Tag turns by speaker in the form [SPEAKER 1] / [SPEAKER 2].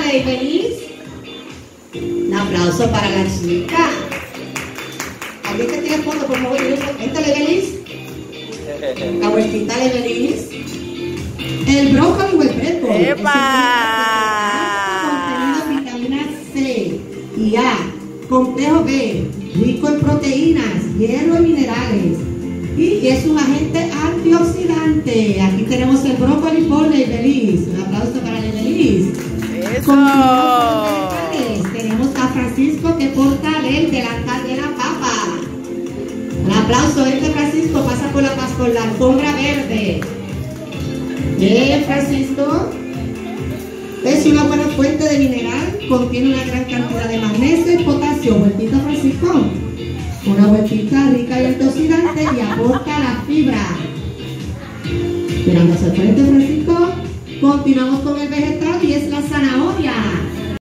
[SPEAKER 1] Leibelis. Un aplauso para la chica. ¿Alguien que tiene fondo, por favor? ¿Esta Leibelis? La vueltita Leibelis. El brócoli o el brécoli.
[SPEAKER 2] ¡Epa!
[SPEAKER 1] Contenido de vitamina C y A, complejo B, rico en proteínas, hierro y minerales. Y es un agente antioxidante. Aquí tenemos el brócoli por Leibelis. Un aplauso para Leibelis.
[SPEAKER 2] ¡Eso!
[SPEAKER 1] Tenemos a Francisco que porta el delantal de la papa. Un aplauso, Francisco pasa por la alfombra verde. Bien, Francisco. Es una buena fuente de mineral, contiene una gran cantidad de magnesio y potasio. Vueltita, Francisco. Una vueltita rica y antioxidante y aporta la fibra. Mirando hacia el frente, Francisco. Continuamos con el vegetal.